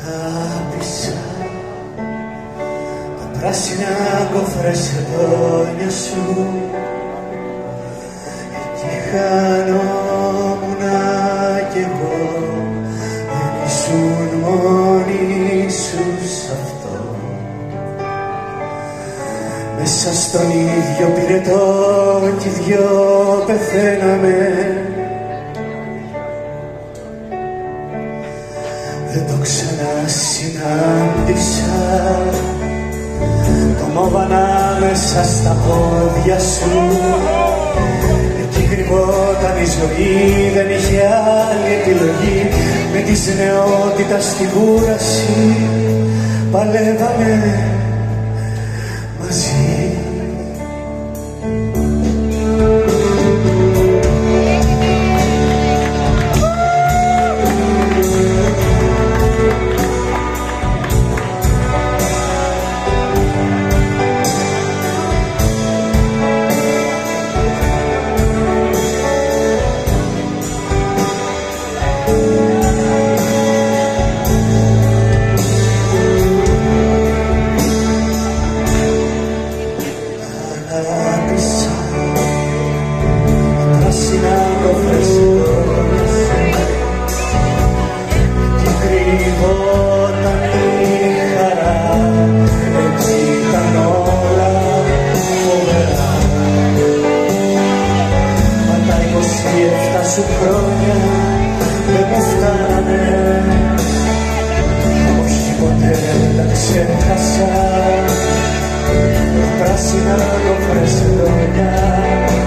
Αγάπησα τα πράσινα κοφρεσεδόνια σου, εκεί χανόμουνα κι εγώ, δεν ήσουν μόνοι σου σ' αυτό. Μέσα στον ίδιο πυρετό κι οι δυο πεθαίναμε, δεν το ξανασυνάντησα. Το μόβανα μέσα στα πόδια σου, εκεί κρυβόταν η ζωή, δεν είχε άλλη επιλογή. Με της νεότητας στην κούραση παλεύαμε μαζί. Αγάπησα τα πράσινα κοφρεσεδόνια σου, εκεί κρύβονταν η χαρά, έτσι ήταν όλα φοβερά. Μα τα 27 σου χρόνια δεν μου φτάνανε, όχι ποτέ τα ξέχασα. Τα πράσινα κοφρεσεδόνια